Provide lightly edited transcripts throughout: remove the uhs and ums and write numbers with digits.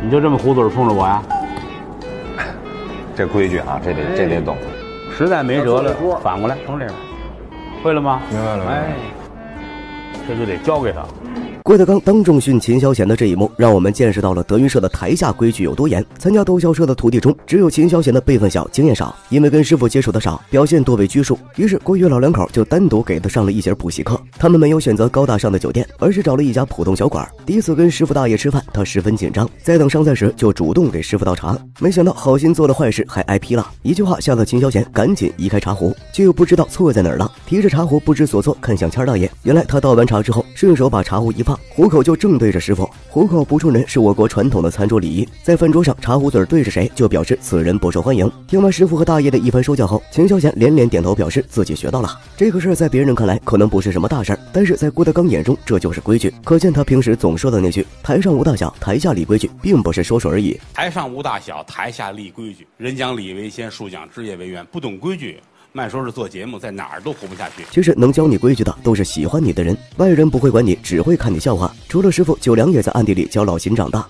你就这么糊嘴冲着我呀？ 这规矩啊，这得懂。 实在没辙了，反过来从这边，会了吗？ 明白了。 哎，这就得交给他。 郭德纲当众训秦霄贤的这一幕，让我们见识到了德云社的台下规矩有多严。参加逗笑社的徒弟中，只有秦霄贤的辈分小，经验少，因为跟师傅接触的少，表现多为拘束。于是郭岳老两口就单独给他上了一节补习课。他们没有选择高大上的酒店，而是找了一家普通小馆。第一次跟师傅大爷吃饭，他十分紧张，在等上菜时就主动给师傅倒茶。没想到好心做了坏事，还挨批了。一句话吓得秦霄贤赶紧移开茶壶，却又不知道错在哪儿了，提着茶壶不知所措，看向谦大爷。原来他倒完茶之后，顺手把茶壶一放，壶口就正对着师傅。壶口不冲人是我国传统的餐桌礼仪，在饭桌上茶壶嘴对着谁，就表示此人不受欢迎。听完师傅和大爷的一番说教后，秦霄贤连连点头表示自己学到了。这个事儿在别人看来可能不是什么大事儿，但是在郭德纲眼中这就是规矩。可见他平时总说的那句“台上无大小，台下立规矩”，并不是说说而已。 台上无大小，台下立规矩。人讲礼为先，树讲枝叶为源。不懂规矩，慢说是做节目，在哪儿都活不下去。 其实能教你规矩的都是喜欢你的人，外人不会管你，只会看你笑话。除了师傅，九良也在暗地里教老秦长大。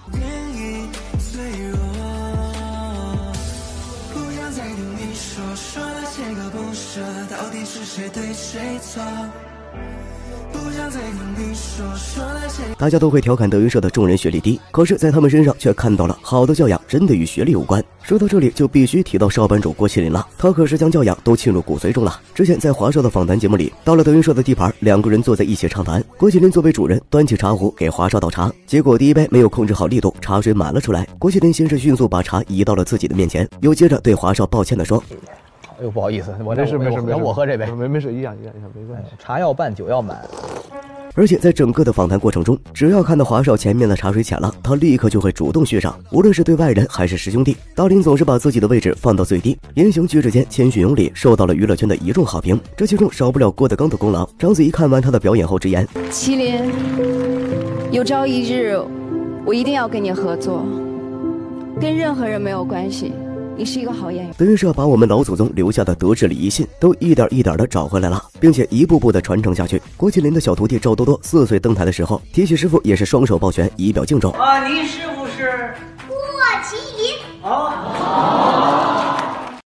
大家都会调侃德云社的众人学历低，可是在他们身上却看到了好的教养真的与学历无关。说到这里就必须提到少班主郭麒麟了，他可是将教养都沁入骨髓中了。之前在华少的访谈节目里，到了德云社的地盘，两个人坐在一起畅谈，郭麒麟作为主人端起茶壶给华少倒茶，结果第一杯没有控制好力度，茶水满了出来。郭麒麟先是迅速把茶移到了自己的面前，又接着对华少抱歉地说： 哎呦，不好意思，我没事， 我喝这杯， 没事，一样，没关系。 茶要办，酒要满。 而且在整个的访谈过程中，只要看到华少前面的茶水浅了，他立刻就会主动续上。无论是对外人还是师兄弟，大林总是把自己的位置放到最低，言行举止间谦逊有礼，受到了娱乐圈的一众好评。这其中少不了郭德纲的功劳。章子怡看完他的表演后直言： 麒麟，有朝一日我一定要跟你合作，跟任何人没有关系，你是一个好演员。德云社把我们老祖宗留下的德智礼仪信都一点一点的找回来了，并且一步步的传承下去。郭麒麟的小徒弟赵多多4岁登台的时候，提起师傅也是双手抱拳以表敬重。 您师傅是郭麒麟。 哦。